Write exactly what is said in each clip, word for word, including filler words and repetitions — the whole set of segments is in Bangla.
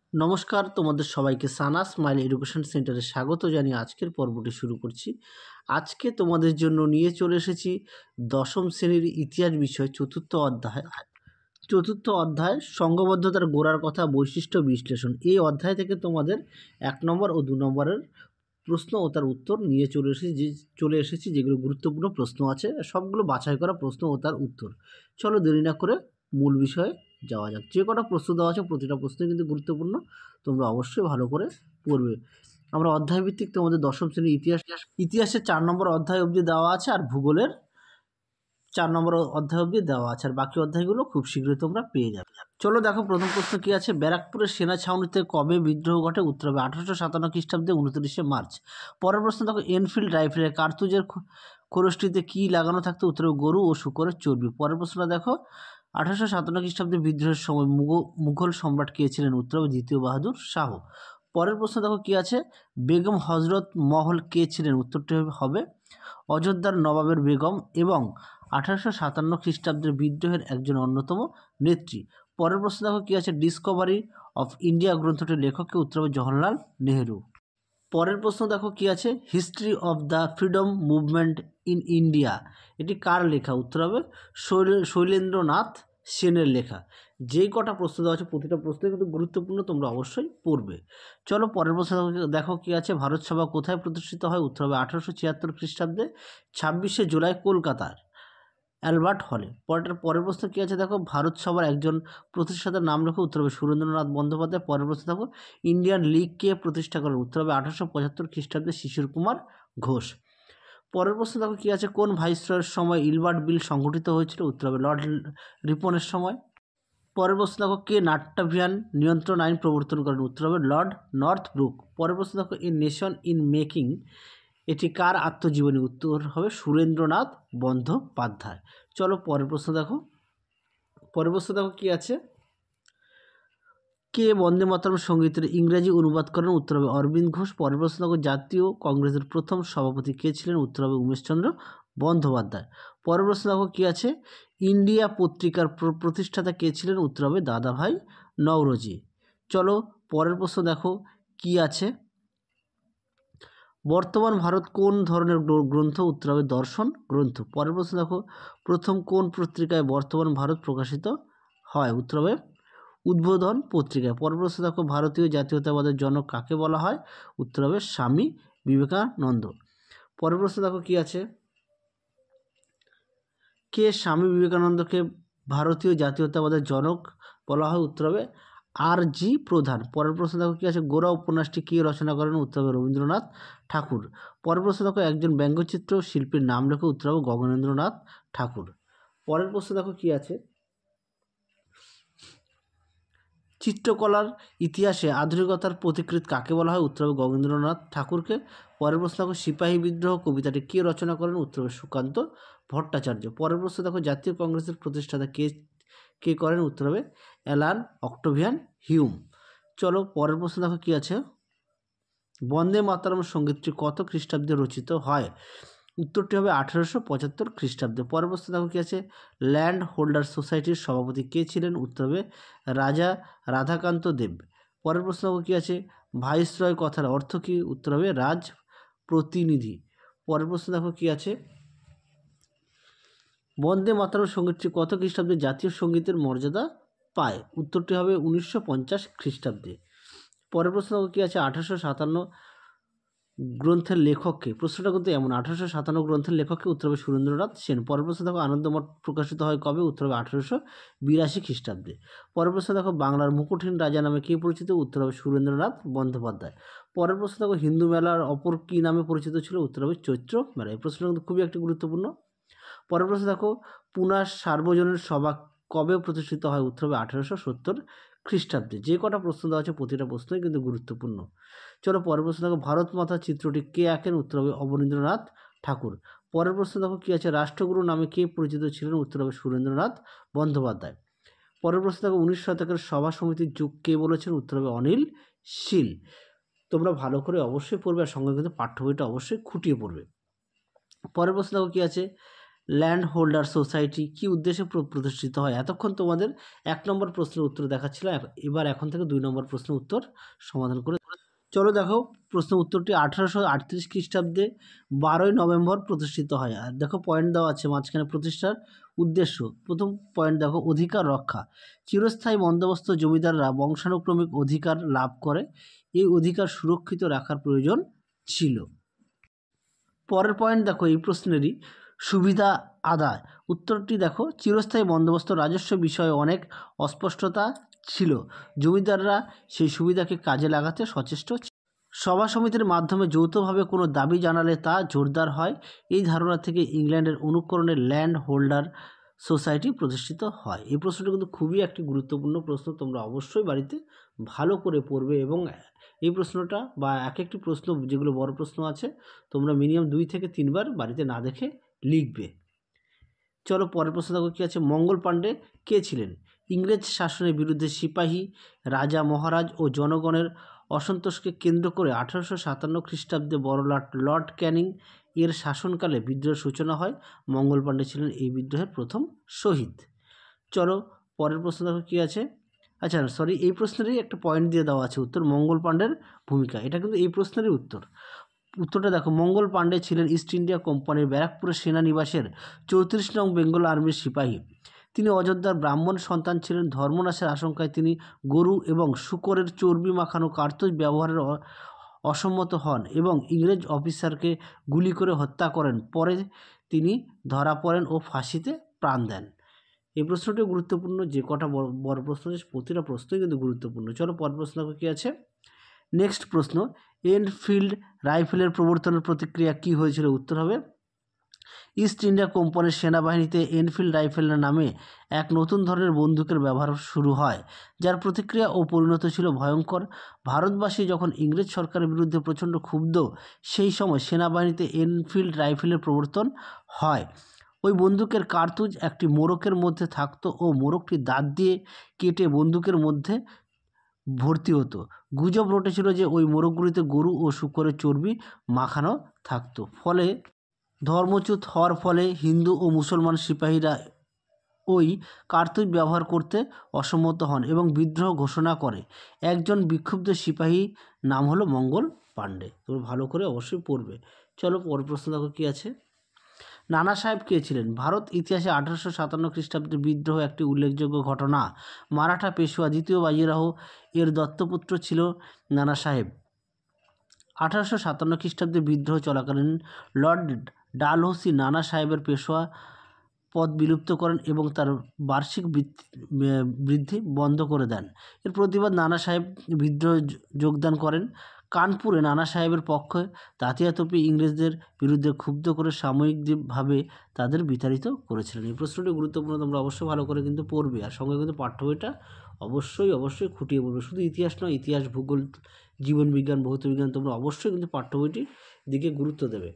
নমস্কার, তোমাদের সবাইকে সানা স্মাইল এডুকেশন সেন্টারে স্বাগত জানিয়ে আজকের পর্বটি শুরু করছি। আজকে তোমাদের জন্য নিয়ে চলে এসেছি দশম শ্রেণীর ইতিহাস বিষয় চতুর্থ অধ্যায় চতুর্থ অধ্যায় সংঘবদ্ধতার গোড়ার কথা, বৈশিষ্ট্য বিশ্লেষণ। এই অধ্যায় থেকে তোমাদের এক নম্বর ও দু নম্বরের প্রশ্ন ও তার উত্তর নিয়ে চলে এসেছি যে চলে এসেছি যেগুলো গুরুত্বপূর্ণ প্রশ্ন আছে, সবগুলো বাছাই করা প্রশ্ন ও তার উত্তর। চলো দেরি না করে মূল বিষয়ে যাওয়া যাক। যে কটা প্রশ্ন দেওয়া আছে প্রতিটা প্রশ্নই কিন্তু গুরুত্বপূর্ণ, তোমরা অবশ্যই ভালো করে পড়বে। আমরা অধ্যায় ভিত্তিক তোমাদের দশম শ্রেণীর ইতিহাস ইতিহাসের চার নম্বর অধ্যায় অবধি দেওয়া আছে, আর ভূগোলের চার নম্বর অধ্যায় অবধি দেওয়া আছে, আর বাকি অধ্যায়গুলো খুব শীঘ্রই তোমরা পেয়ে যাবে। চলো দেখো, প্রথম প্রশ্ন কী আছে। ব্যারাকপুরের সেনা ছাউনিতে কবে বিদ্রোহ ঘটে? উত্তর হবে আঠারোশো সাতান্ন খ্রিস্টাব্দে উনত্রিশে মার্চ। পরের প্রশ্ন দেখো, এনফিল্ড রাইফেলের কার্তুজের খোরসটিতে কী লাগানো থাকতো? উত্তর হবে গরু ও শূকরের চর্বি। পরের প্রশ্নটা দেখো, আঠারোশো সাতান্ন খ্রিস্টাব্দে বিদ্রোহের সময় মুঘল সম্রাট কে ছিলেন? উত্তর হবে দ্বিতীয় বাহাদুর শাহ। পরের প্রশ্ন দেখো কী আছে। বেগম হজরত মহল কে ছিলেন? উত্তরটি হবে অযোধ্যার নবাবের বেগম এবং আঠারোশো সাতান্ন খ্রিস্টাব্দের বিদ্রোহের একজন অন্যতম নেত্রী। পরের প্রশ্ন দেখো কী আছে। ডিসকভারি অফ ইন্ডিয়া গ্রন্থটির লেখককে? উত্তর হবে জওহরলাল নেহেরু। পরের প্রশ্ন দেখো কী আছে। History of the freedom movement in India এটি কার লেখা? উত্তর হবে শৈলেন্দ্রনাথ সেনের লেখা। যেই কটা প্রশ্ন দেওয়া আছে প্রতিটা প্রশ্নই কিন্তু গুরুত্বপূর্ণ, তোমরা অবশ্যই পড়বে। চলো পরের প্রশ্ন দেখো কী আছে। ভারত সভা কোথায় প্রতিষ্ঠিত হয়? উত্তর হবে আঠারোশো ছিয়াত্তর খ্রিস্টাব্দে ছাব্বিশে জুলাই কলকাতার অ্যালবার্ট হলে। পরের পরের প্রশ্ন কী আছে দেখো। ভারত সভার একজন প্রতিষ্ঠাতার নাম লেখো? উত্তর হবে সুরেন্দ্রনাথ বন্দ্যোপাধ্যায়। পরের প্রশ্ন দেখো, ইন্ডিয়ান লীগ কে প্রতিষ্ঠা করেন? উত্তর হবে আঠারোশো পঁচাত্তর খ্রিস্টাব্দে শিশির কুমার ঘোষ। পরের প্রশ্ন দেখো কী আছে। কোন ভাইসরয়ের সময় ইলবার্ট বিল সংগঠিত হয়েছিল? উত্তর হবে লর্ড রিপনের সময়। পরের প্রশ্ন দেখো, কে নাট্যাভিয়ান নিয়ন্ত্রণ আইন প্রবর্তন করেন? উত্তর হবে লর্ড নর্থ ব্রুক। পরের প্রশ্ন দেখো, এ নেশন ইন মেকিং এটি কার আত্মজীবনী? উত্তর হবে সুরেন্দ্রনাথ বন্দ্যোপাধ্যায়। চলো পরের প্রশ্ন দেখো। পরের প্রশ্ন দেখো কী আছে। কে বন্দে মাতরম সঙ্গীতের ইংরাজি অনুবাদ করেন? উত্তর হবে অরবিন্দ ঘোষ। পরের প্রশ্ন দেখো, জাতীয় কংগ্রেসের প্রথম সভাপতি কে ছিলেন? উত্তর হবে উমেশচন্দ্র বন্দ্যোপাধ্যায়। পরের প্রশ্ন দেখো কী আছে। ইন্ডিয়া পত্রিকার প্রতিষ্ঠাতা কে ছিলেন? উত্তর হবে দাদাভাই নওরোজি। চলো পরের প্রশ্ন দেখো কী আছে। বর্তমান ভারত কোন ধরনের গ্রন্থ? উত্তর হবে দর্শন গ্রন্থ। পরের প্রশ্ন দেখো, প্রথম কোন পত্রিকায় বর্তমান ভারত প্রকাশিত হয়? উত্তর হবে উদ্বোধন পত্রিকায়। পরের প্রশ্ন দেখো, ভারতীয় জাতীয়তাবাদের জনক কাকে বলা হয়? উত্তর হবে স্বামী বিবেকানন্দ। পরের প্রশ্ন দেখো কী আছে। কে স্বামী বিবেকানন্দকে ভারতীয় জাতীয়তাবাদের জনক বলা হয়? উত্তর হবে আর জি প্রধান। পরের প্রশ্ন দেখো কী আছে। গোরা উপন্যাসটি কে রচনা করেন? উত্তর হবে রবীন্দ্রনাথ ঠাকুর। পরের প্রশ্ন দেখো, একজন ব্যঙ্গচিত্র শিল্পীর নাম লেখো? উত্তর হবে গগনেন্দ্রনাথ ঠাকুর। পরের প্রশ্ন দেখো কী আছে। চিত্রকলার ইতিহাসে আধুনিকতার পথিকৃৎ কাকে বলা হয়? উত্তর হবে গগনেন্দ্রনাথ ঠাকুরকে। পরের প্রশ্ন দেখো, সিপাহী বিদ্রোহ কবিতাটি কে রচনা করেন? উত্তর হবে সুকান্ত ভট্টাচার্য। পরের প্রশ্ন দেখো, জাতীয় কংগ্রেসের প্রতিষ্ঠাতা কে কে করেন? উত্তর হবে অ্যালান অক্টোভিয়ান হিউম। চলো পরের প্রশ্ন দেখো কী আছে। বন্দে মাতরম সঙ্গীতটি কত খ্রিস্টাব্দে রচিত হয়? উত্তরটি হবে আঠেরোশো পঁচাত্তর খ্রিস্টাব্দে। পরের প্রশ্ন দেখো কী আছে। ল্যান্ড হোল্ডার সোসাইটির সভাপতি কে ছিলেন? উত্তর হবে রাজা রাধাকান্ত দেব। পরের প্রশ্ন দেখো কী আছে। ভাইসরয় কথার অর্থ কী? উত্তর হবে রাজ প্রতিনিধি। পরের প্রশ্ন দেখো কী আছে। বন্দে মাতরম সঙ্গীতটি কত খ্রিস্টাব্দে জাতীয় সঙ্গীতের মর্যাদা পায়? উত্তরটি হবে উনিশশো পঞ্চাশ খ্রিস্টাব্দে। পরের প্রশ্ন দেখো কী আছে। আঠারোশো সাতান্ন গ্রন্থের লেখককে? প্রশ্নটা কিন্তু এমন, আঠারোশো সাতান্ন গ্রন্থের লেখককে? উত্তর হবে সুরেন্দ্রনাথ সেন। পরের প্রশ্ন দেখো, আনন্দমঠ প্রকাশিত হয় কবে? উত্তর হবে আঠারোশো বিরাশি খ্রিস্টাব্দে। পরের প্রশ্ন দেখো, বাংলার মুকুটহীন রাজা নামে কে পরিচিত? উত্তর হবে সুরেন্দ্রনাথ বন্দ্যোপাধ্যায়। পরের প্রশ্ন দেখো, হিন্দু মেলার অপর কী নামে পরিচিত ছিল? উত্তর হবে চৈত্র মেলা। এই প্রশ্নটা কিন্তু খুবই একটি গুরুত্বপূর্ণ। পরের প্রশ্ন দেখো, পুনা সার্বজনীন সভা কবে প্রতিষ্ঠিত হয়? উত্তর হবে আঠারোশো সত্তর খ্রিস্টাব্দে। যে কটা প্রশ্ন দেওয়া আছে প্রতিটা প্রশ্নই কিন্তু গুরুত্বপূর্ণ। চলো পরের প্রশ্ন দেখো, ভারত মাতা চিত্রটি কে আঁকেন? উত্তর হবে অবনীন্দ্রনাথ ঠাকুর। পরের প্রশ্ন দেখো কী আছে। রাষ্ট্রগুরু নামে কে পরিচিত ছিলেন? উত্তর হবে সুরেন্দ্রনাথ বন্দ্যোপাধ্যায়। পরের প্রশ্ন দেখো, উনিশ শতকের সভা সমিতির যুগ কে বলেছেন? উত্তর হবে অনিল শীল। তোমরা ভালো করে অবশ্যই পড়বে, আর সঙ্গে কিন্তু পাঠ্য বইটা অবশ্যই খুঁটিয়ে পড়বে। পরের প্রশ্ন দেখো কী আছে। ল্যান্ড হোল্ডার সোসাইটি কী উদ্দেশ্যে প্রতিষ্ঠিত হয়? এতক্ষণ তোমাদের এক নম্বর প্রশ্নের উত্তর দেখাচ্ছিল, এবার এখন থেকে দুই নম্বর প্রশ্নের উত্তর সমাধান করে। চলো দেখো প্রশ্ন উত্তরটি আঠারোশো আটত্রিশ খ্রিস্টাব্দে বারোই নভেম্বর প্রতিষ্ঠিত হয়। আর দেখো পয়েন্ট দেওয়া আছে মাঝখানে প্রতিষ্ঠার উদ্দেশ্য। প্রথম পয়েন্ট দেখো অধিকার রক্ষা। চিরস্থায়ী বন্দোবস্ত জমিদাররা বংশানুক্রমিক অধিকার লাভ করে, এই অধিকার সুরক্ষিত রাখার প্রয়োজন ছিল। পরের পয়েন্ট দেখো এই প্রশ্নেরই সুবিধা আদায়। উত্তরটি দেখো চিরস্থায়ী বন্দোবস্ত রাজস্ব বিষয়ে অনেক অস্পষ্টতা ছিল, জমিদাররা সেই সুবিধাকে কাজে লাগাতে সচেষ্ট ছিল। সভা সমিতির মাধ্যমে যৌথভাবে কোনো দাবি জানালে তা জোরদার হয়, এই ধারণা থেকে ইংল্যান্ডের অনুকরণে ল্যান্ড হোল্ডার সোসাইটি প্রতিষ্ঠিত হয়। এই প্রশ্নটি কিন্তু খুবই একটি গুরুত্বপূর্ণ প্রশ্ন, তোমরা অবশ্যই বাড়িতে ভালো করে পড়বে এবং এই প্রশ্নটা বা এক একটি প্রশ্ন যেগুলো বড় প্রশ্ন আছে তোমরা মিনিমাম দুই থেকে তিনবার বাড়িতে না দেখে লিখবে। চলো পরের প্রশ্ন দেখো কী আছে। মঙ্গল পাণ্ডে কে ছিলেন? ইংরেজ শাসনের বিরুদ্ধে সিপাহী, রাজা মহারাজ ও জনগণের অসন্তোষকে কেন্দ্র করে আঠারোশো সাতান্ন খ্রিস্টাব্দে বড়লাট লর্ড ক্যানিং এর শাসনকালে বিদ্রোহের সূচনা হয়। মঙ্গল পাণ্ডে ছিলেন এই বিদ্রোহের প্রথম শহীদ। চলো পরের প্রশ্ন দেখো কী আছে। আচ্ছা সরি এই প্রশ্নেরই একটা পয়েন্ট দিয়ে দেওয়া আছে উত্তর, মঙ্গল পাণ্ডের ভূমিকা, এটা কিন্তু এই প্রশ্নেরই উত্তর। উত্তরটা দেখো মঙ্গল পাণ্ডে ছিলেন ইস্ট ইন্ডিয়া কোম্পানির ব্যারাকপুরের সেনানিবাসের চৌত্রিশ নং বেঙ্গল আর্মির সিপাহী। তিনি অযোধ্যার ব্রাহ্মণ সন্তান ছিলেন। ধর্মনাশের আশঙ্কায় তিনি গরু এবং শূকরের চর্বি মাখানো কার্তুজ ব্যবহারের অসম্মত হন এবং ইংরেজ অফিসারকে গুলি করে হত্যা করেন। পরে তিনি ধরা পড়েন ও ফাঁসিতে প্রাণ দেন। এই প্রশ্নটি গুরুত্বপূর্ণ, যে কটা বড় বড় প্রশ্ন প্রতিটা প্রশ্নই কিন্তু গুরুত্বপূর্ণ। চলো পরের প্রশ্ন কী আছে। নেক্সট প্রশ্ন, এনফিল্ড রাইফেলের প্রবর্তনের প্রতিক্রিয়া কী হয়েছিল? উত্তর হবে ইস্ট ইন্ডিয়া কোম্পানির সেনাবাহিনীতে এনফিল্ড রাইফেল নামে এক নতুন ধরনের বন্দুকের ব্যবহার শুরু হয়, যার প্রতিক্রিয়া ও পরিণত ছিল ভয়ঙ্কর। ভারতবাসী যখন ইংরেজ সরকারের বিরুদ্ধে প্রচণ্ড ক্ষুব্ধ, সেই সময় সেনাবাহিনীতে এনফিল্ড রাইফেলের প্রবর্তন হয়। ওই বন্দুকের কার্তুজ একটি মোড়কের মধ্যে থাকতো ও মোড়কটি দাঁত দিয়ে কেটে বন্দুকের মধ্যে ভর্তি হতো। গুজব রটেছিল যে ওই মোড়কগুলিতে গরু ও শূকরের চর্বি মাখানো থাকতো। ফলে ধর্মচ্যুত হওয়ার ফলে হিন্দু ও মুসলমান সিপাহীরা ওই কার্তুজ ব্যবহার করতে অসম্মত হন এবং বিদ্রোহ ঘোষণা করে। একজন বিক্ষুব্ধ সিপাহী নাম হলো মঙ্গল পাণ্ডে। তোমরা ভালো করে অবশ্যই পড়বে। চলো পরের প্রশ্ন দেখো কী আছে। নানা সাহেব কে ছিলেন? ভারত ইতিহাসে আঠারোশো সাতান্ন খ্রিস্টাব্দে বিদ্রোহ একটি উল্লেখযোগ্য ঘটনা। মারাঠা পেশোয়া দ্বিতীয় বাজিরাও এর দত্তপুত্র ছিল নানা সাহেব। আঠারোশো সাতান্ন খ্রিস্টাব্দে বিদ্রোহ চলাকালীন লর্ড ডালহৌসি নানা সাহেবের পেশোয়া পদ বিলুপ্ত করেন এবং তার বার্ষিক বৃদ্ধি বন্ধ করে দেন। এর প্রতিবাদ নানা সাহেব বিদ্রোহে যোগদান করেন। কানপুরে নানা সাহেবের পক্ষে তাতিয়া তোপি ইংরেজদের বিরুদ্ধে ক্ষুব্ধ করে সাময়িকভাবে তাদের বিতাড়িত করেছিলেন। এই প্রশ্নটি গুরুত্বপূর্ণ, তোমরা অবশ্যই ভালো করে কিন্তু পড়বে আর সঙ্গে কিন্তু পাঠ্য বইটা অবশ্যই অবশ্যই খুঁটিয়ে পড়বে। শুধু ইতিহাস নয়, ইতিহাস, ভূগোল, জীবনবিজ্ঞান, ভৌতবিজ্ঞান তোমরা অবশ্যই কিন্তু পাঠ্য বইটির দিকে গুরুত্ব দেবে।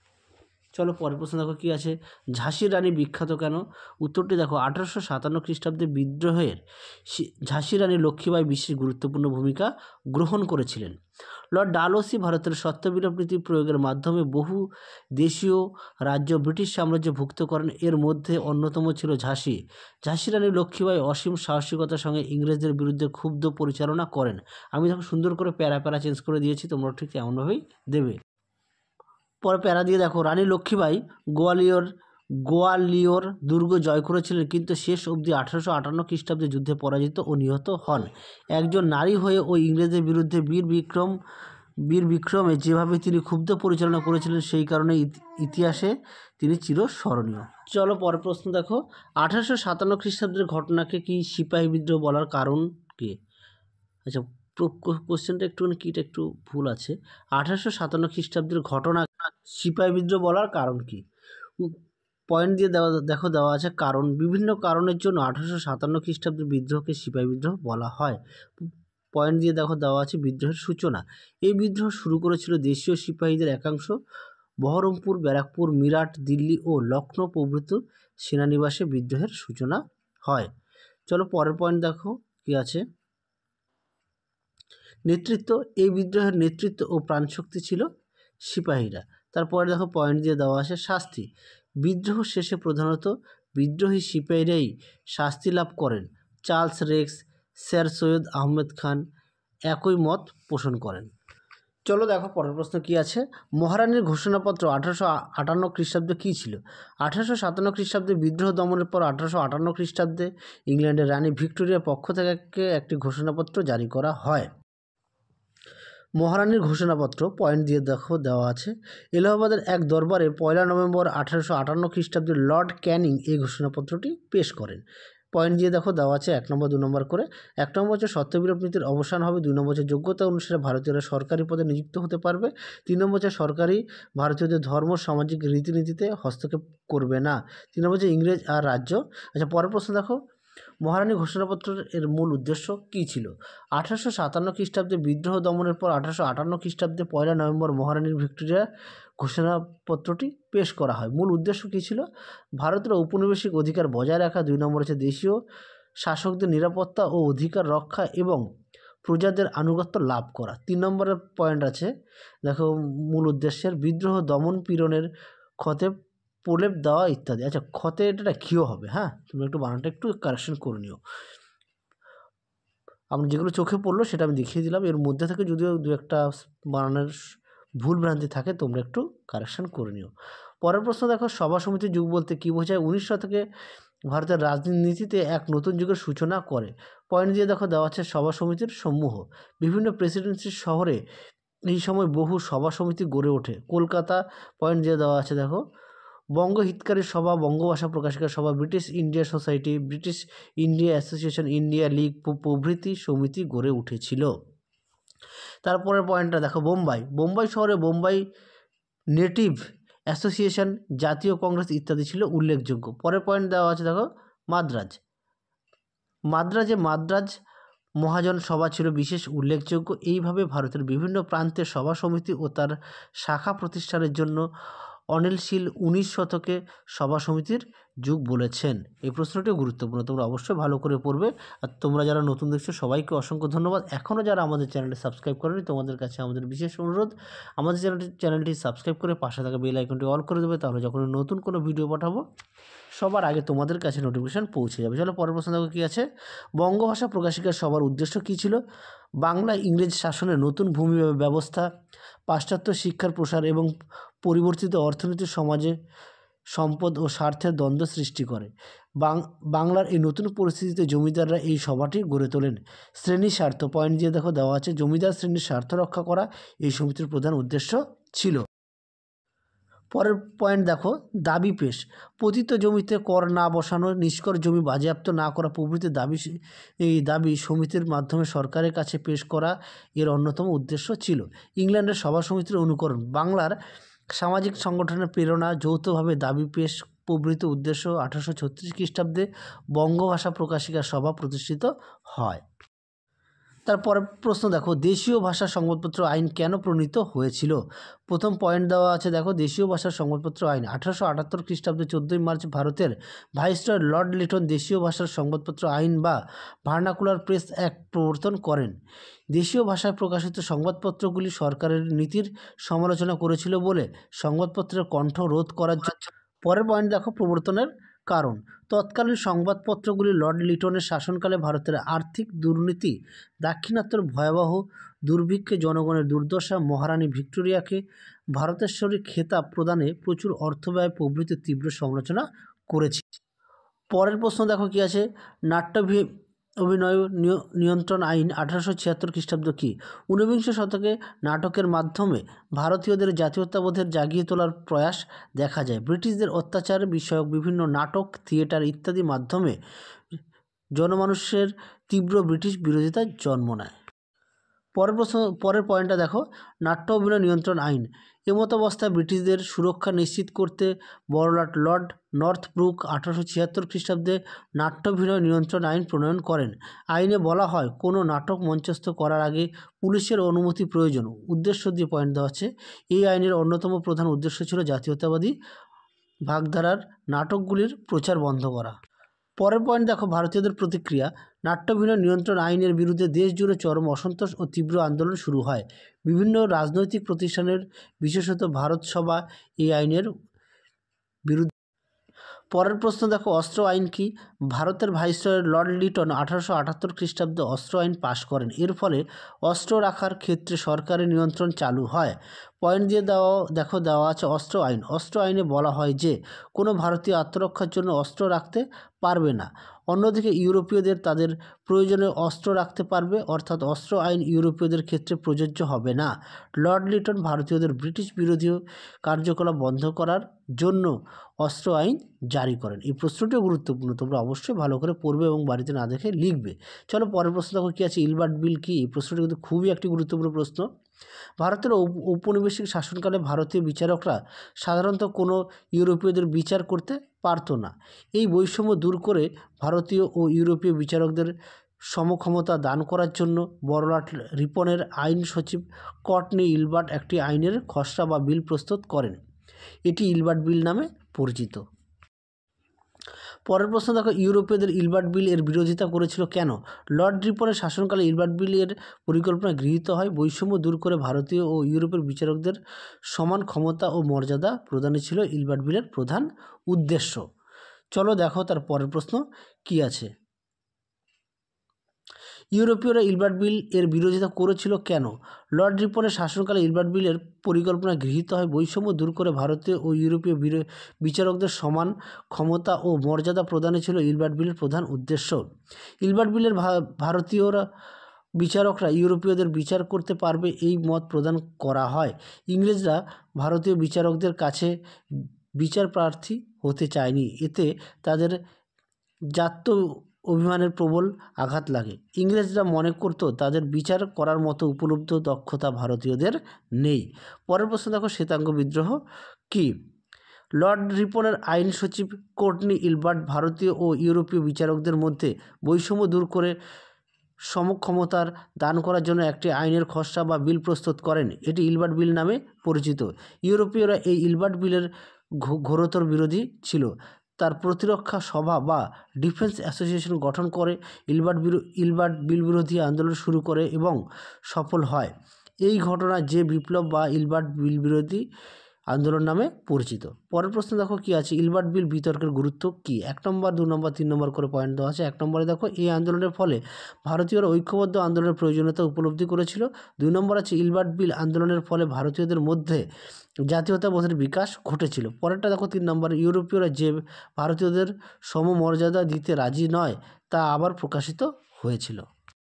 চলো পরের প্রশ্ন দেখো কী আছে। ঝাঁসির রানী বিখ্যাত কেন? উত্তরটি দেখো আঠারোশো সাতান্ন খ্রিস্টাব্দে বিদ্রোহের ঝাঁসি রানী লক্ষ্মীবাঈ বিশেষ গুরুত্বপূর্ণ ভূমিকা গ্রহণ করেছিলেন। লর্ড ডালহৌসি ভারতের সত্যবিলোপ নীতি প্রয়োগের মাধ্যমে বহু দেশীয় রাজ্য ব্রিটিশ সাম্রাজ্যভুক্ত করেন। এর মধ্যে অন্যতম ছিল ঝাঁসি। ঝাঁসি রানী লক্ষ্মীবাঈ অসীম সাহসিকতার সঙ্গে ইংরেজদের বিরুদ্ধে ক্ষুব্ধ পরিচালনা করেন। আমি দেখো সুন্দর করে প্যারা প্যারা চেঞ্জ করে দিয়েছি, তোমরা ঠিক এমনভাবেই দেবে। পরে প্যারা দিয়ে দেখো, রানী লক্ষ্মীবাঈ গোয়ালিয়র গোয়ালিয়র দুর্গ জয় করেছিলেন, কিন্তু শেষ অবধি আঠারোশো আটান্ন খ্রিস্টাব্দে যুদ্ধে পরাজিত ও নিহত হন। একজন নারী হয়ে ওই ইংরেজদের বিরুদ্ধে বীর বিক্রম বীর বিক্রমে যেভাবে তিনি ক্ষুব্ধ পরিচালনা করেছিলেন, সেই কারণে ইতিহাসে তিনি চিরস্মরণীয়। চলো পরের প্রশ্ন দেখো। আঠারোশো সাতান্ন খ্রিস্টাব্দের ঘটনাকে কি সিপাহী বিদ্রোহ বলার কারণ কি? আচ্ছা কোশ্চেনটা একটুখানি কিটা একটু ভুল আছে। আঠারোশো সাতান্ন খ্রিস্টাব্দের ঘটনা সিপাহী বিদ্রোহ বলার কারণ কি? পয়েন্ট দিয়ে দেওয়া দেখো দেওয়া আছে কারণ। বিভিন্ন কারণের জন্য আঠারোশো সাতান্ন খ্রিস্টাব্দের বিদ্রোহকে সিপাহী বিদ্রোহ বলা হয়। পয়েন্ট দিয়ে দেখো দেওয়া আছে বিদ্রোহের সূচনা। এই বিদ্রোহ শুরু করেছিল দেশীয় সিপাহীদের একাংশ। বহরমপুর, ব্যারাকপুর, মিরাট, দিল্লি ও লখনৌ প্রভৃতি সেনানিবাসে বিদ্রোহের সূচনা হয়। চলো পরের পয়েন্ট দেখো কি আছে। নেতৃত্ব। এই বিদ্রোহের নেতৃত্ব ও প্রাণশক্তি ছিল সিপাহীরা। তারপরে দেখো পয়েন্ট দিয়ে দেওয়া আছে শাস্তি। বিদ্রোহ শেষে প্রধানত বিদ্রোহী সিপাহীরাই শাস্তি লাভ করেন। Charles Rex, sir Syed Ahmed Khan একই মত পোষণ করেন। চলো দেখো পরের প্রশ্ন কী আছে। মহারানীর ঘোষণাপত্র আঠারোশো আটান্ন খ্রিস্টাব্দে কী ছিল? আঠারোশো সাতান্ন খ্রিস্টাব্দে বিদ্রোহ দমনের পর আঠারোশো আটান্ন খ্রিস্টাব্দে ইংল্যান্ডের রানী ভিক্টোরিয়ার পক্ষ থেকে একটি ঘোষণাপত্র জারি করা হয়। মহারানীর ঘোষণাপত্র পয়েন্ট দিয়ে দেখো দেওয়া আছে। এলাহাবাদের এক দরবারে পয়লা নভেম্বর আঠারোশো আটান্ন খ্রিস্টাব্দে লর্ড ক্যানিং এই ঘোষণাপত্রটি পেশ করেন। পয়েন্ট দিয়ে দেখো দেওয়া আছে এক নম্বর দু নম্বর করে। এক নম্বর হচ্ছে সত্যবিলোপ নীতির অবসান হবে। দুই নম্বর হচ্ছে যোগ্যতা অনুসারে ভারতীয়রা সরকারি পদে নিযুক্ত হতে পারবে। তিন নম্বর হচ্ছে সরকারি ভারতীয়দের ধর্ম সামাজিক রীতিনীতিতে হস্তক্ষেপ করবে না। তিন নম্বর হচ্ছে ইংরেজ আর রাজ্য। আচ্ছা পরের প্রশ্ন দেখো, মহারানী ঘোষণাপত্রের এর মূল উদ্দেশ্য কী ছিল? আঠারোশো সাতান্ন খ্রিস্টাব্দে বিদ্রোহ দমনের পর আঠারোশো আটান্ন খ্রিস্টাব্দে পয়লা নভেম্বর মহারানীর ভিক্টোরিয়া ঘোষণাপত্রটি পেশ করা হয়। মূল উদ্দেশ্য কী ছিল? ভারতের ঔপনিবেশিক অধিকার বজায় রাখা। দুই নম্বর হচ্ছে দেশীয় শাসকদের নিরাপত্তা ও অধিকার রক্ষা এবং প্রজাদের আনুগত্য লাভ করা। তিন নম্বরের পয়েন্ট আছে দেখো, মূল উদ্দেশ্যের বিদ্রোহ দমন পীড়নের ক্ষতে প্রলেপ দেওয়া ইত্যাদি। আচ্ছা ক্ষতে এটা ঘিও হবে, হ্যাঁ তুমি একটু বানানটা একটু কারেকশন করে নিও। আমি যেগুলো চোখে পড়লো সেটা আমি দেখিয়ে দিলাম। এর মধ্যে থেকে যদিও দু একটা বানানের ভুল ভ্রান্তি থাকে তোমরা একটু কারেকশন করে নিও। পরের প্রশ্ন দেখো, সভা সমিতির যুগ বলতে কী বোঝায়? উনিশ শতকে ভারতের রাজনীতিতে এক নতুন যুগের সূচনা করে। পয়েন্ট দিয়ে দেখো দেওয়া আছে সভা সমিতির সমূহ। বিভিন্ন প্রেসিডেন্সির শহরে এই সময় বহু সভা সমিতি গড়ে ওঠে। কলকাতা পয়েন্ট দিয়ে দেওয়া আছে দেখো, বঙ্গ হিতকারী সভা, Bangabhasha Prakashika Sabha, British India Society, British India Association, India League প্রভৃতি সমিতি গড়ে উঠেছিল। তারপরের পয়েন্টটা দেখো, বোম্বাই বোম্বাই শহরে বোম্বাই নেটিভ অ্যাসোসিয়েশন, জাতীয় কংগ্রেস ইত্যাদি ছিল উল্লেখযোগ্য। পরের পয়েন্ট দেওয়া আছে দেখো, মাদ্রাজ মাদ্রাজে মাদ্রাজ মহাজন সভা ছিল বিশেষ উল্লেখযোগ্য। এইভাবে ভারতের বিভিন্ন প্রান্তের সভা সমিতি ও তার শাখা প্রতিষ্ঠানের জন্য অনিলশীল উনিশ শতকে সভা সমিতির যুগ বলেছেন। এই প্রশ্নটিও গুরুত্বপূর্ণ, তোমরা অবশ্যই ভালো করে পড়বে। আর তোমরা যারা নতুন দেখছো সবাইকে অসংখ্য ধন্যবাদ। এখনও যারা আমাদের চ্যানেলটি সাবস্ক্রাইব করেনি তোমাদের কাছে আমাদের বিশেষ অনুরোধ, আমাদের চ্যানেলটি চ্যানেলটি সাবস্ক্রাইব করে পাশে থাকা বেল আইকনটি অল করে দেবে, তাহলে যখন নতুন কোনো ভিডিও পাঠাবো সবার আগে তোমাদের কাছে নোটিফিকেশান পৌঁছে যাবে। চলো পরের প্রশ্ন দেখো কী আছে। বঙ্গভাষা প্রকাশিকা সভার উদ্দেশ্য কী ছিল? বাংলা ইংরেজ শাসনের নতুন ভূমি ব্যবস্থা, পাশ্চাত্য শিক্ষার প্রসার এবং পরিবর্তিত অর্থনীতি সমাজে সম্পদ ও স্বার্থের দ্বন্দ্ব সৃষ্টি করে। বাংলার এই নতুন পরিস্থিতিতে জমিদাররা এই সভাটি গড়ে তোলেন। শ্রেণী স্বার্থ পয়েন্ট দিয়ে দেখো দেওয়া আছে, জমিদার শ্রেণীর স্বার্থ রক্ষা করা এই সমিতির প্রধান উদ্দেশ্য ছিল। পরের পয়েন্ট দেখো, দাবি পেশ, পতিত জমিতে কর না বসানো, নিষ্কর জমি বাজেয়াপ্ত না করা প্রভৃতি দাবি এই দাবি সমিতির মাধ্যমে সরকারের কাছে পেশ করা এর অন্যতম উদ্দেশ্য ছিল। ইংল্যান্ডের সভা সমিতির অনুকরণ, বাংলার সামাজিক সংগঠনের প্রেরণা, যৌথভাবে দাবি পেশ প্রভৃতি উদ্দেশ্য। আঠারোশো ছত্রিশ খ্রিস্টাব্দে বঙ্গভাষা প্রকাশিকা সভা প্রতিষ্ঠিত হয়। তারপরে প্রশ্ন দেখো, দেশীয় ভাষা সংবাদপত্র আইন কেন প্রণীত হয়েছিল? প্রথম পয়েন্ট দেওয়া আছে দেখো, দেশীয় ভাষার সংবাদপত্র আইন আঠারোশো আটাত্তর খ্রিস্টাব্দে চোদ্দোই মার্চ ভারতের ভাইসরয় লর্ড লিটন দেশীয় ভাষার সংবাদপত্র আইন বা ভার্নাকুলার প্রেস অ্যাক্ট প্রবর্তন করেন। দেশীয় ভাষায় প্রকাশিত সংবাদপত্রগুলি সরকারের নীতির সমালোচনা করেছিল বলে সংবাদপত্রের কণ্ঠ রোধ করার জন্য। পরের পয়েন্ট দেখো, প্রবর্তনের কারণ, তৎকালীন সংবাদপত্রগুলি লর্ড লিটনের শাসনকালে ভারতের আর্থিক দুর্নীতি, দাক্ষিণাত্যের ভয়াবহ দুর্ভিক্ষে জনগণের দুর্দশা, মহারানী ভিক্টোরিয়াকে ভারতেশ্বরী খেতাব প্রদানে প্রচুর অর্থ ব্যয় প্রভৃতি তীব্র সমালোচনা করেছে। পরের প্রশ্ন দেখো কী আছে, নাট্য অভিনয় নিয়ন্ত্রণ আইন আঠারোশো ছিয়াত্তর খ্রিস্টাব্দ কী? ঊনবিংশ শতকে নাটকের মাধ্যমে ভারতীয়দের জাতীয়তাবোধের জাগিয়ে তোলার প্রয়াস দেখা যায়। ব্রিটিশদের অত্যাচার বিষয়ক বিভিন্ন নাটক, থিয়েটার ইত্যাদি মাধ্যমে জনমানুষের তীব্র ব্রিটিশ বিরোধিতার জন্ম নেয়। পরের প্রশ্ন পরের পয়েন্টটা দেখো, নাট্য অভিনয় নিয়ন্ত্রণ আইন, এমতাবস্থায় ব্রিটিশদের সুরক্ষা নিশ্চিত করতে বড়লাট লর্ড নর্থব্রুক আঠারোশো ছিয়াত্তর খ্রিস্টাব্দে নাট্যাভিনয় নিয়ন্ত্রণ আইন প্রণয়ন করেন। আইনে বলা হয়, কোনো নাটক মঞ্চস্থ করার আগে পুলিশের অনুমতি প্রয়োজন। উদ্দেশ্য দিয়ে পয়েন্ট দেওয়া আছে, এই আইনের অন্যতম প্রধান উদ্দেশ্য ছিল জাতীয়তাবাদী ভাগধারার নাটকগুলির প্রচার বন্ধ করা। পরের পয়েন্ট দেখো, ভারতীয়দের প্রতিক্রিয়া, নাট্যাভিনয় নিয়ন্ত্রণ আইনের বিরুদ্ধে দেশ জুড়ে চরম অসন্তোষ ও তীব্র আন্দোলন শুরু হয়। বিভিন্ন রাজনৈতিক প্রতিষ্ঠানের বিশেষত ভারত সভা এই আইনের বিরুদ্ধে পরের প্রশ্ন দেখো, অস্ত্র আইন কি? ভারতের ভাইসরয় লর্ড লিটন আঠারোশো আটাত্তর খ্রিস্টাব্দে অস্ত্র আইন পাশ করেন। এর ফলে অস্ত্র রাখার ক্ষেত্রে সরকারি নিয়ন্ত্রণ চালু হয়। পয়েন্ট দিয়ে দেওয়া দেখো দেওয়া আছে অস্ত্র আইন। অস্ত্র আইনে বলা হয় যে কোনো ভারতীয় আত্মরক্ষার জন্য অস্ত্র রাখতে পারবে না। অন্যদিকে ইউরোপীয়দের তাদের প্রয়োজনে অস্ত্র রাখতে পারবে, অর্থাৎ অস্ত্র আইন ইউরোপীয়দের ক্ষেত্রে প্রযোজ্য হবে না। লর্ড লিটন ভারতীয়দের ব্রিটিশ বিরোধী কার্যকলাপ বন্ধ করার জন্য অস্ত্র আইন জারি করেন। এই প্রশ্নটিও গুরুত্বপূর্ণ, তোমরা অবশ্যই ভালো করে পড়বে এবং বাড়িতে না দেখে লিখবে। চলো পরের প্রশ্ন দেখো কী আছে, ইলবার্ট বিল কি? এই প্রশ্নটি কিন্তু খুবই একটি গুরুত্বপূর্ণ প্রশ্ন। ভারতের ঔপনিবেশিক শাসনকালে ভারতীয় বিচারকরা সাধারণত কোনো ইউরোপীয়দের বিচার করতে পারত না। এই বৈষম্য দূর করে ভারতীয় ও ইউরোপীয় বিচারকদের সমক্ষমতা দান করার জন্য বড়লাট রিপনের আইন সচিব কর্টনি ইলবার্ট একটি আইনের খসড়া বা বিল প্রস্তুত করেন। এটি ইলবার্ট বিল নামে পরিচিত। পরের প্রশ্ন দেখো, ইউরোপীয়দের ইলবার্ট বিল এর বিরোধিতা করেছিল কেন? লর্ড রিপনের শাসনকালে ইলবার্ট বিল এর পরিকল্পনা গৃহীত হয়। বৈষম্য দূর করে ভারতীয় ও ইউরোপের বিচারকদের সমান ক্ষমতা ও মর্যাদা প্রদানই ছিল ইলবার্ট বিলের প্রধান উদ্দেশ্য। চলো দেখো তার পরের প্রশ্ন কি আছে। ইউরোপীয়রা ইলবার্ট বিল এর বিরোধিতা করেছিল কেন? লর্ড রিপনের শাসনকালে ইলবার্ট বিলের পরিকল্পনা গৃহীত হয়। বৈষম্য দূর করে ভারতীয় ও ইউরোপীয় বিচারকদের সমান ক্ষমতা ও মর্যাদা প্রদানে ছিল ইলবার্ট বিলের প্রধান উদ্দেশ্য। ইলবার্ট বিলের ভারতীয়রা বিচারকরা ইউরোপীয়দের বিচার করতে পারবে এই মত প্রদান করা হয়। ইংরেজরা ভারতীয় বিচারকদের কাছে বিচার প্রার্থী হতে চায়নি, এতে তাদের জাত্য অভিমানের প্রবল আঘাত লাগে। ইংরেজরা মনে করত তাদের বিচার করার মতো উপলব্ধ দক্ষতা ভারতীয়দের নেই। পরের প্রশ্ন দেখো, শ্বেতাঙ্গ বিদ্রোহ কি? লর্ড রিপনের আইন সচিব কোর্টনি ইলবার্ট ভারতীয় ও ইউরোপীয় বিচারকদের মধ্যে বৈষম্য দূর করে সমক্ষমতার দান করার জন্য একটি আইনের খসড়া বা বিল প্রস্তুত করেন। এটি ইলবার্ট বিল নামে পরিচিত। ইউরোপীয়রা এই ইলবার্ট বিলের ঘোরতর বিরোধী ছিল। তার প্রতিরক্ষা সভা বা ডিফেন্স অ্যাসোসিয়েশন গঠন করে ইলবার্ট বিরো ইলবার্ট বিল বিরোধী আন্দোলন শুরু করে এবং সফল হয়। এই ঘটনা যে বিপ্লব বা ইলবার্ট বিল বিরোধী আন্দোলন নামে পরিচিত। পরের প্রশ্ন দেখো কি আছে, ইলবার্ট বিল বিতর্কের গুরুত্ব কি? এক নম্বর, দু নম্বর, তিন নম্বর করে পয়েন্ট দেওয়া আছে। এক নম্বরে দেখো, এই আন্দোলনের ফলে ভারতীয়রা ঐক্যবদ্ধ আন্দোলনের প্রয়োজনীয়তা উপলব্ধি করেছিল। দুই নম্বর আছে, ইলবার্ট বিল আন্দোলনের ফলে ভারতীয়দের মধ্যে জাতীয়তাবোধের বিকাশ ঘটেছিল। পরেরটা দেখো তিন নম্বর, ইউরোপীয়রা যে ভারতীয়দের সমমর্যাদা দিতে রাজি নয় তা আবার প্রকাশিত হয়েছিল।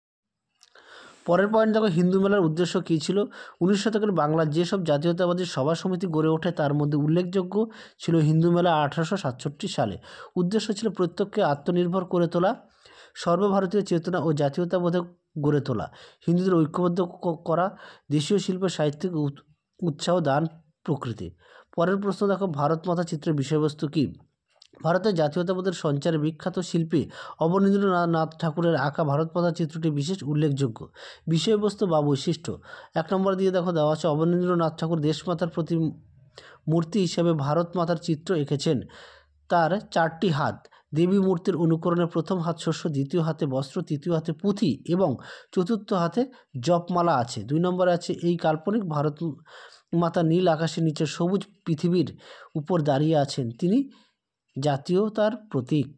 পরের পয়েন্ট দেখো, হিন্দু মেলার উদ্দেশ্য কী ছিল? উনিশ শতকের বাংলার যেসব জাতীয়তাবাদী সভা সমিতি গড়ে ওঠে তার মধ্যে উল্লেখযোগ্য ছিল হিন্দু মেলা আঠারোশো সাতষট্টি সালে। উদ্দেশ্য ছিল প্রত্যেককে আত্মনির্ভর করে তোলা, সর্বভারতীয় চেতনা ও জাতীয়তাবোধে গড়ে তোলা, হিন্দুদের ঐক্যবদ্ধ করা, দেশীয় শিল্প সাহিত্যিক উৎসাহ দান প্রকৃতি। পরের প্রশ্ন দেখো, ভারত মাতা চিত্রের বিষয়বস্তু কী? ভারতের জাতীয়তাবোধের সঞ্চারে বিখ্যাত শিল্পী অবনীন্দ্রনাথ ঠাকুরের আঁকা ভারত মাতা চিত্রটি বিশেষ উল্লেখযোগ্য। বিষয়বস্তু বা বৈশিষ্ট্য এক নম্বর দিয়ে দেখো দেওয়া আছে, অবনীন্দ্রনাথ ঠাকুর দেশমাতার প্রতি মূর্তি হিসেবে ভারত মাতার চিত্র এঁকেছেন। তার চারটি হাত, দেবী মূর্তির অনুকরণে প্রথম হাত শস্য, দ্বিতীয় হাতে বস্ত্র, তৃতীয় হাতে পুঁথি এবং চতুর্থ হাতে জপমালা আছে। দুই নম্বরে আছে, এই কাল্পনিক ভারত মাতা নীল আকাশের নিচে সবুজ পৃথিবীর উপর দাঁড়িয়ে আছেন, তিনি জাতীয়তার প্রতীক।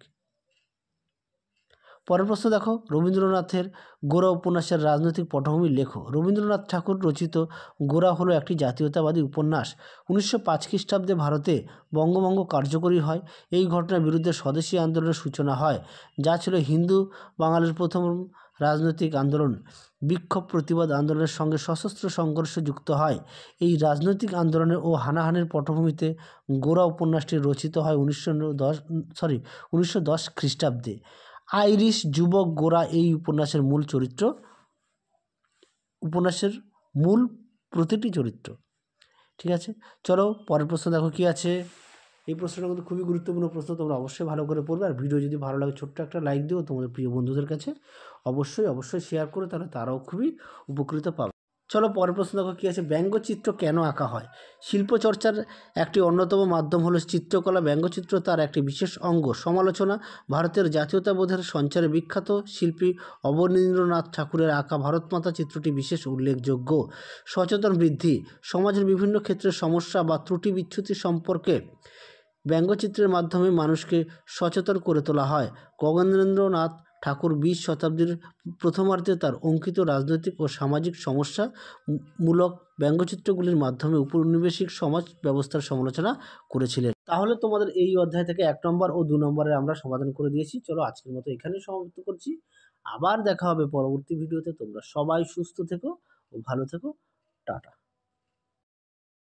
পরের প্রশ্ন দেখো, রবীন্দ্রনাথের গোরা উপন্যাসের রাজনৈতিক পটভূমি লেখো। রবীন্দ্রনাথ ঠাকুর রচিত গোরা হলো একটি জাতীয়তাবাদী উপন্যাস। উনিশশো পাঁচ খ্রিস্টাব্দে ভারতে বঙ্গভঙ্গ কার্যকরী হয়। এই ঘটনার বিরুদ্ধে স্বদেশী আন্দোলনের সূচনা হয়, যা ছিল হিন্দু বাঙালির প্রথম রাজনৈতিক আন্দোলন। বিক্ষোভ প্রতিবাদ আন্দোলনের সঙ্গে সশস্ত্র সংঘর্ষ যুক্ত হয়। এই রাজনৈতিক আন্দোলনের ও হানাহানির পটভূমিতে গোরা উপন্যাসটি রচিত হয় উনিশশো দশ সরি উনিশশো দশ খ্রিস্টাব্দে। আইরিশ যুবক গোরা এই উপন্যাসের মূল চরিত্র উপন্যাসের মূল প্রতিটি চরিত্র। ঠিক আছে, চলো পরের প্রশ্ন দেখো কি আছে। এই প্রশ্নটা কিন্তু খুবই গুরুত্বপূর্ণ প্রশ্ন, তোমরা অবশ্যই ভালো করে পড়বে। আর ভিডিও যদি ভালো লাগে ছোট্ট একটা লাইক দিও, তোমাদের প্রিয় বন্ধুদের কাছে অবশ্যই অবশ্যই শেয়ার করে, তাহলে তারাও খুবই উপকৃত পাবে। চলো পরের প্রশ্ন দেখো কী আছে, ব্যঙ্গচিত্র কেন আঁকা হয়? শিল্পচর্চার একটি অন্যতম মাধ্যম হলো চিত্রকলা। ব্যঙ্গচিত্র তার একটি বিশেষ অঙ্গ। সমালোচনা। ভারতের জাতীয়তাবোধের সঞ্চারে বিখ্যাত শিল্পী অবনীন্দ্রনাথ ঠাকুরের আঁকা ভারতমাতা চিত্রটি বিশেষ উল্লেখযোগ্য। সচেতন বৃদ্ধি। সমাজের বিভিন্ন ক্ষেত্রে সমস্যা বা ত্রুটি বিচ্যুতি সম্পর্কে ব্যঙ্গচিত্রের মাধ্যমে মানুষকে সচেতন করে তোলা হয়। গগনেন্দ্রনাথ ঠাকুর বিশ শতাব্দীর প্রথমার্ধে তার অঙ্কিত রাজনৈতিক ও সামাজিক সমস্যা মূলক ব্যঙ্গচিত্রগুলির মাধ্যমে উপনিবেশিক সমাজ ব্যবস্থার সমালোচনা করেছিলেন। তাহলে তোমাদের এই অধ্যায় থেকে এক নম্বর ও দু নম্বরে আমরা সমাধান করে দিয়েছি। চলো আজকের মতো এখানেই সমাপ্ত করছি। আবার দেখা হবে পরবর্তী ভিডিওতে। তোমরা সবাই সুস্থ থেকো ও ভালো থেকো। টাটা।